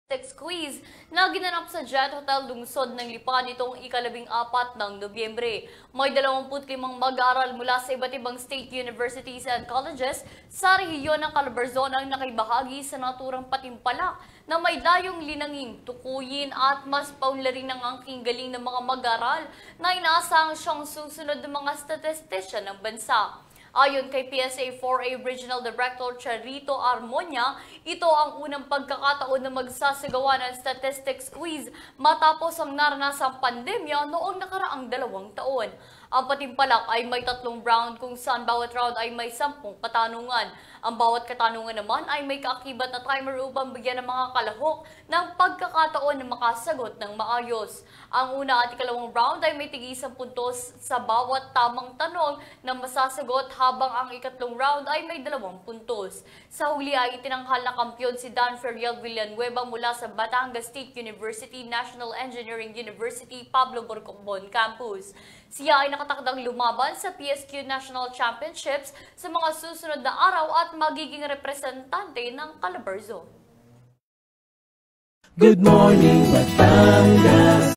Quiz na ginanap sa Jet Hotel Lungsod ng Lipa nitong ika-14 ng Nobyembre. May 25 mag-aaral mula sa iba't ibang state universities and colleges sa rehiyon ng Calabarzon ang nakibahagi sa naturang patimpalak na may dayong linangin, tukuyin at mas paunlarin ng angking galing ng mga mag-aaral na inaasahang siyang susunod ng mga statistician ng bansa. Ayon kay PSA 4A Regional Director Charito Armonia, ito ang unang pagkakataon na magsasagawa ng statistics quiz matapos ang naranasang pandemya noong nakaraang 2 taon. Ang patimpalak ay may 3 round kung saan bawat round ay may 10 katanungan. Ang bawat katanungan naman ay may kaakibat na timer upang bigyan ng mga kalahok ng pagkakataon na makasagot ng maayos. Ang una at ikalawang round ay may tig-isang puntos sa bawat tamang tanong na masasagot habang ang ikatlong round ay may 2 puntos. Sa huli ay itinanghal na kampiyon si Dan Feriel Villanueva mula sa Batangas State University National Engineering University Pablo Borcobon Campus. Siya ay nakatakdang lumaban sa PSQ National Championships sa mga susunod na araw at magiging representante ng Calabarzon. Good morning, Batangas!